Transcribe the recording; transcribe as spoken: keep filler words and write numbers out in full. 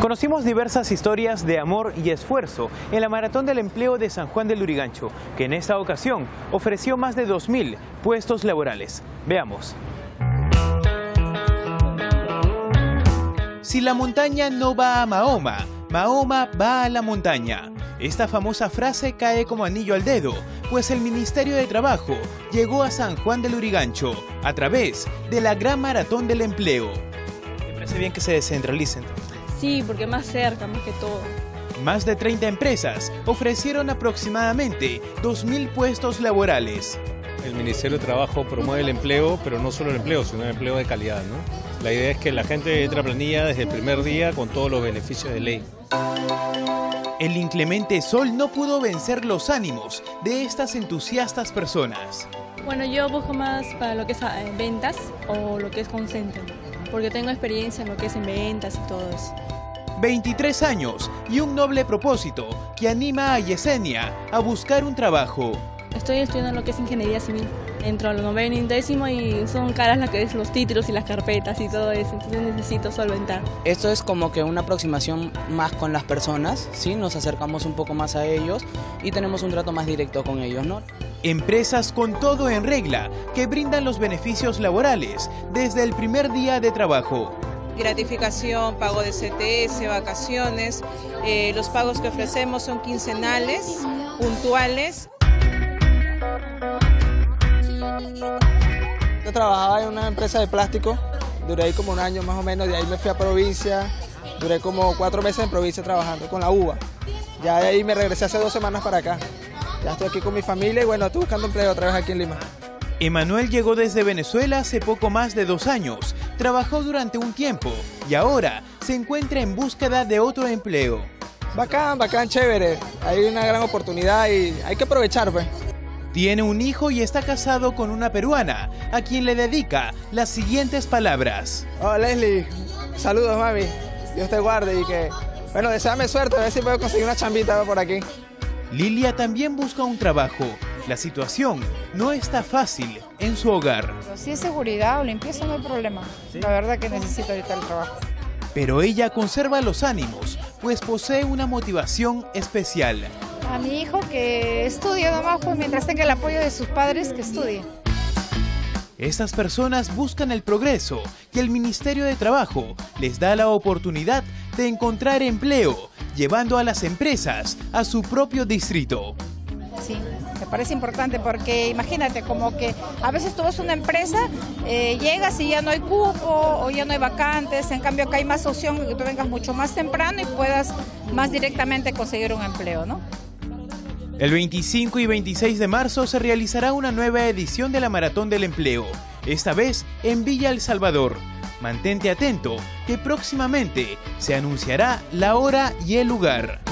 Conocimos diversas historias de amor y esfuerzo en la Maratón del Empleo de San Juan del Lurigancho, que en esta ocasión ofreció más de dos mil puestos laborales. Veamos. Si la montaña no va a Mahoma, Mahoma va a la montaña. Esta famosa frase cae como anillo al dedo, pues el Ministerio de Trabajo llegó a San Juan del Lurigancho a través de la Gran Maratón del Empleo. ¿Me parece bien que se descentralicen? Sí, porque más cerca, más que todo. Más de treinta empresas ofrecieron aproximadamente dos mil puestos laborales. El Ministerio de Trabajo promueve el empleo, pero no solo el empleo, sino el empleo de calidad, ¿no? La idea es que la gente entre a planilla desde el primer día con todos los beneficios de ley. El inclemente sol no pudo vencer los ánimos de estas entusiastas personas. Bueno, yo busco más para lo que es eh, ventas o lo que es call center, porque tengo experiencia en lo que es en ventas y todo eso. veintitrés años y un noble propósito que anima a Yesenia a buscar un trabajo. Estoy estudiando lo que es ingeniería civil. Entro a lo noveno y décimo y son caras las que es los títulos y las carpetas y todo eso, entonces necesito solventar. Esto es como que una aproximación más con las personas, ¿sí? Nos acercamos un poco más a ellos y tenemos un trato más directo con ellos, ¿no? Empresas con todo en regla que brindan los beneficios laborales desde el primer día de trabajo. Gratificación, pago de C T S, vacaciones. Eh, los pagos que ofrecemos son quincenales, puntuales. Yo trabajaba en una empresa de plástico, duré ahí como un año más o menos, de ahí me fui a provincia, duré como cuatro meses en provincia trabajando con la uva. Ya de ahí me regresé hace dos semanas para acá. Ya estoy aquí con mi familia y bueno, estoy buscando empleo otra vez aquí en Lima. Emanuel llegó desde Venezuela hace poco más de dos años, trabajó durante un tiempo y ahora se encuentra en búsqueda de otro empleo. Bacán, bacán, chévere, hay una gran oportunidad y hay que aprovechar, pues. Tiene un hijo y está casado con una peruana, a quien le dedica las siguientes palabras. Oh, Leslie, saludos, mami. Dios te guarde y que, bueno, deséame suerte, a ver si puedo conseguir una chambita por aquí. Lilia también busca un trabajo. La situación no está fácil en su hogar. Si es seguridad o limpieza no hay problema. ¿Sí? La verdad que necesito ahorita el trabajo. Pero ella conserva los ánimos, pues posee una motivación especial. A mi hijo que estudie nomás, pues mientras tenga el apoyo de sus padres, que estudie. Estas personas buscan el progreso y el Ministerio de Trabajo les da la oportunidad de encontrar empleo, llevando a las empresas a su propio distrito. Sí, me parece importante porque imagínate como que a veces tú vas a una empresa, eh, llegas y ya no hay cupo o ya no hay vacantes, en cambio acá hay más opción que tú vengas mucho más temprano y puedas más directamente conseguir un empleo, ¿no? El veinticinco y veintiséis de marzo se realizará una nueva edición de la Maratón del Empleo, esta vez en Villa El Salvador. Mantente atento que próximamente se anunciará la hora y el lugar.